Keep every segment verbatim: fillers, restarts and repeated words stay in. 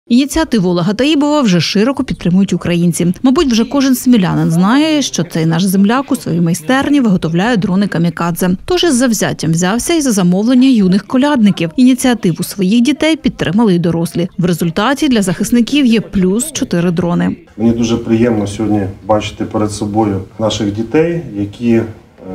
Ініціативу Олега Таїбова вже широко підтримують українці. Мабуть, вже кожен смілянин знає, що цей наш земляк у своїй майстерні виготовляє дрони камікадзе. Тож із завзяттям взявся і за замовлення юних колядників. Ініціативу своїх дітей підтримали й дорослі. В результаті для захисників є плюс чотири дрони. Мені дуже приємно сьогодні бачити перед собою наших дітей, які е,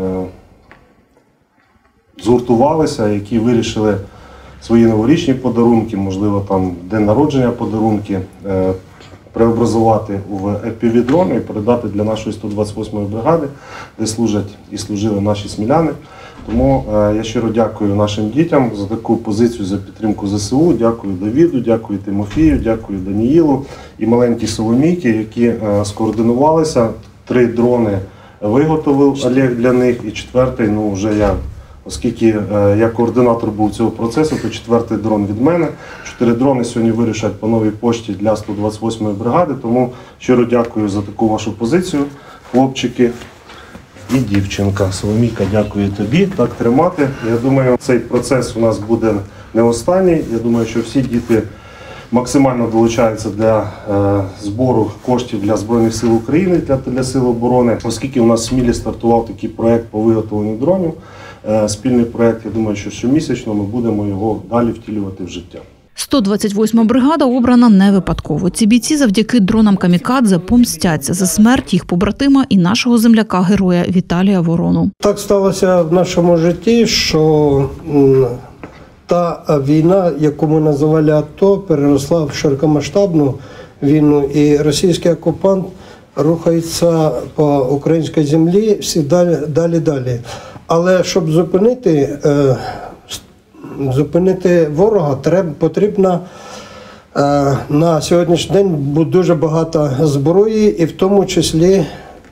згуртувалися, які вирішили свої новорічні подарунки, можливо, там день народження подарунки, е, преобразувати в еф пі ві-дрони і передати для нашої сто двадцять восьмої бригади, де служать і служили наші сміляни. Тому е, я щиро дякую нашим дітям за таку позицію, за підтримку зе се у. Дякую Давіду, дякую Тимофію, дякую Даніїлу і маленькій Соломійці, які е, скоординувалися. Три дрони виготовив Олег для них, і четвертий, ну вже я. Оскільки е, я координатор був цього процесу, то четвертий дрон від мене. Чотири дрони сьогодні вирішать по новій пошті для сто двадцять восьмої бригади. Тому щиро дякую за таку вашу позицію, хлопчики і дівчинка. Соломійка, дякую тобі. Так тримати. Я думаю, цей процес у нас буде не останній. Я думаю, що всі діти максимально долучаються для е, збору коштів для Збройних сил України, для, для Сил оборони. Оскільки у нас в Смілі стартував такий проєкт по виготовленню дронів, е, спільний проєкт, я думаю, що щомісячно ми будемо його далі втілювати в життя. сто двадцять восьма бригада обрана не випадково. Ці бійці завдяки дронам камікадзе помстяться за смерть їх побратима і нашого земляка-героя Віталія Ворону. Так сталося в нашому житті, що та війна, яку ми називали АТО, переросла в широкомасштабну війну, і російський окупант рухається по українській землі всі далі, далі, далі. Але щоб зупинити, е, зупинити ворога, треба, потрібно е, на сьогоднішній день дуже багато зброї, і в тому числі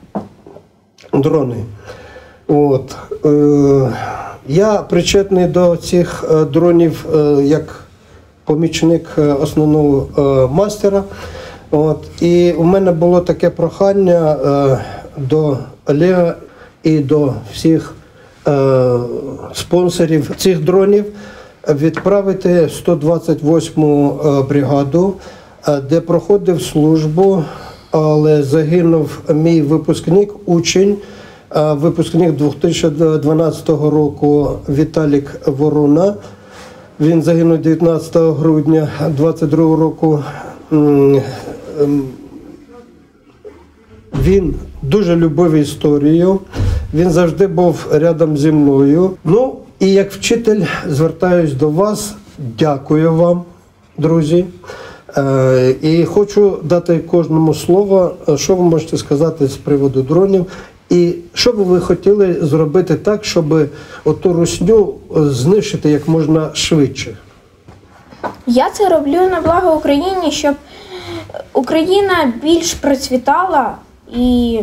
дрони. От. Е, Я причетний до цих дронів як помічник основного майстера. От. І у мене було таке прохання до Олега і до всіх спонсорів цих дронів відправити сто двадцять восьму бригаду, де проходив службу, але загинув мій випускник, учень, випускник дві тисячі дванадцятого року Віталік Ворона. Він загинув дев'ятнадцятого грудня двадцять другого року. Він дуже любив історію, він завжди був рядом зі мною. Ну, і як вчитель звертаюсь до вас, дякую вам, друзі. І хочу дати кожному слово, що ви можете сказати з приводу дронів. І що би ви хотіли зробити так, щоб оту русню знищити як можна швидше? Я це роблю на благо Україні, щоб Україна більш процвітала і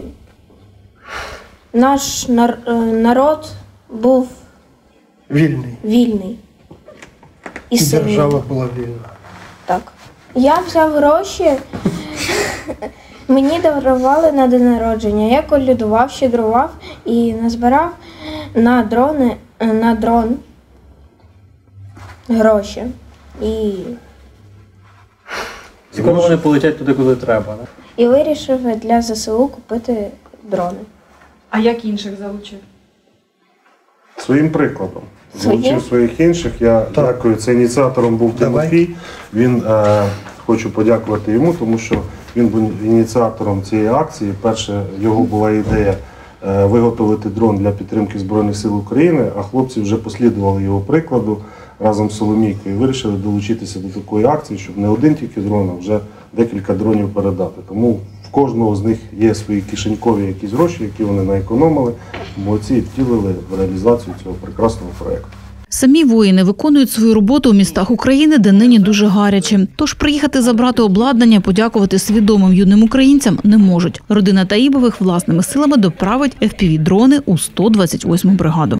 наш народ був вільний. вільний. І, і держава була вільна. Так. Я взяв гроші. Мені дарували на день народження. Я колядував, щедрував і назбирав на дрони, на дрон гроші. І, І коли вони полетять туди, куди треба. Не? і вирішив для зе се у купити дрони. А як інших залучив? Своїм прикладом. Своїм? Залучив своїх інших. Я так. дякую. Це ініціатором був Тимофій. Він, е, хочу подякувати йому, тому що він був ініціатором цієї акції. Перше, його була ідея е, виготовити дрон для підтримки Збройних сил України, а хлопці вже послідували його прикладу разом з Соломійкою і вирішили долучитися до такої акції, щоб не один тільки дрон, а вже декілька дронів передати. Тому в кожного з них є свої кишенькові якісь гроші, які вони наекономили. Молодці втілили в реалізацію цього прекрасного проєкту. Самі воїни виконують свою роботу у містах України, де нині дуже гаряче. Тож приїхати забрати обладнання, подякувати свідомим юним українцям не можуть. Родина Таїбових власними силами доправить еф пі ві-дрони у сто двадцять восьму бригаду.